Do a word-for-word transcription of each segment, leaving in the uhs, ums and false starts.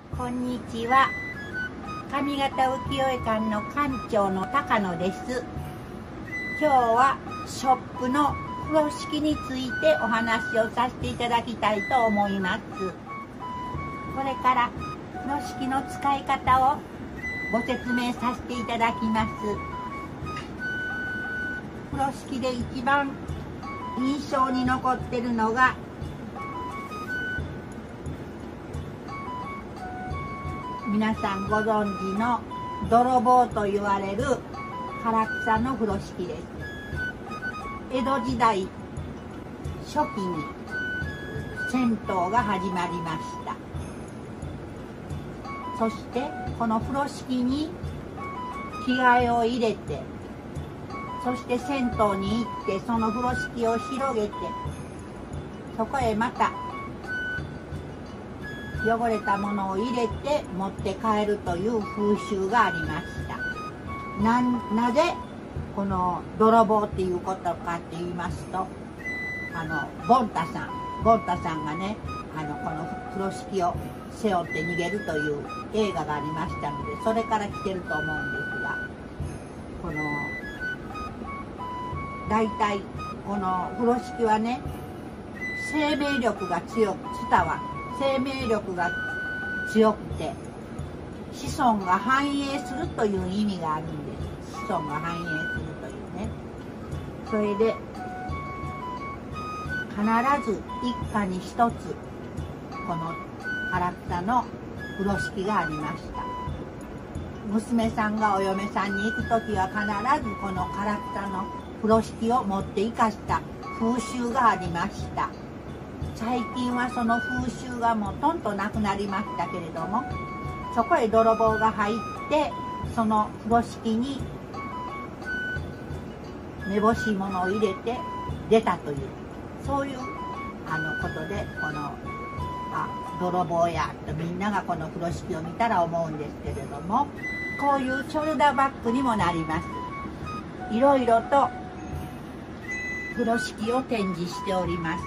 こんにちは。上方浮世絵館の館長の高野です。今日はショップの風呂敷についてお話をさせていただきたいと思います。これから風呂敷の使い方をご説明させていただきます。風呂敷で一番印象に残っているのが皆さんご存知の泥棒と言われる唐草の風呂敷です。江戸時代初期に銭湯が始まりました。そしてこの風呂敷に着替えを入れて、そして銭湯に行ってその風呂敷を広げて、そこへまた汚れたものを入れて持って帰るという風習がありました。な, なぜこの泥棒っていうことかって言いますと、あのボンタさんボンタさんがね、あのこの風呂敷を背負って逃げるという映画がありましたので、それから来てると思うんですが、この大体この風呂敷はね、生命力が強く伝わる生命力が強くて子孫が繁栄するという意味があるんです。子孫が繁栄するというね。それで必ず一家に一つこの唐草の風呂敷がありました。娘さんがお嫁さんに行く時は必ずこの唐草の風呂敷を持って生かした風習がありました。最近はその風習がもうとんとなくなりましたけれども、そこへ泥棒が入ってその風呂敷にめぼしいものを入れて出たという、そういうあのことで、このあ泥棒やとみんながこの風呂敷を見たら思うんですけれども、こういうショルダーバッグにもなります。いろいろと風呂敷を展示しております。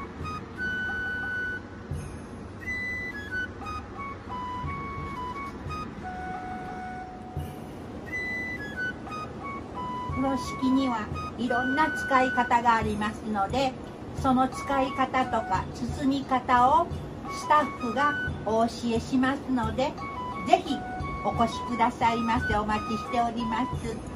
風呂敷にはいろんな使い方がありますので、その使い方とか包み方をスタッフがお教えしますので、ぜひお越しくださいませ。お待ちしております。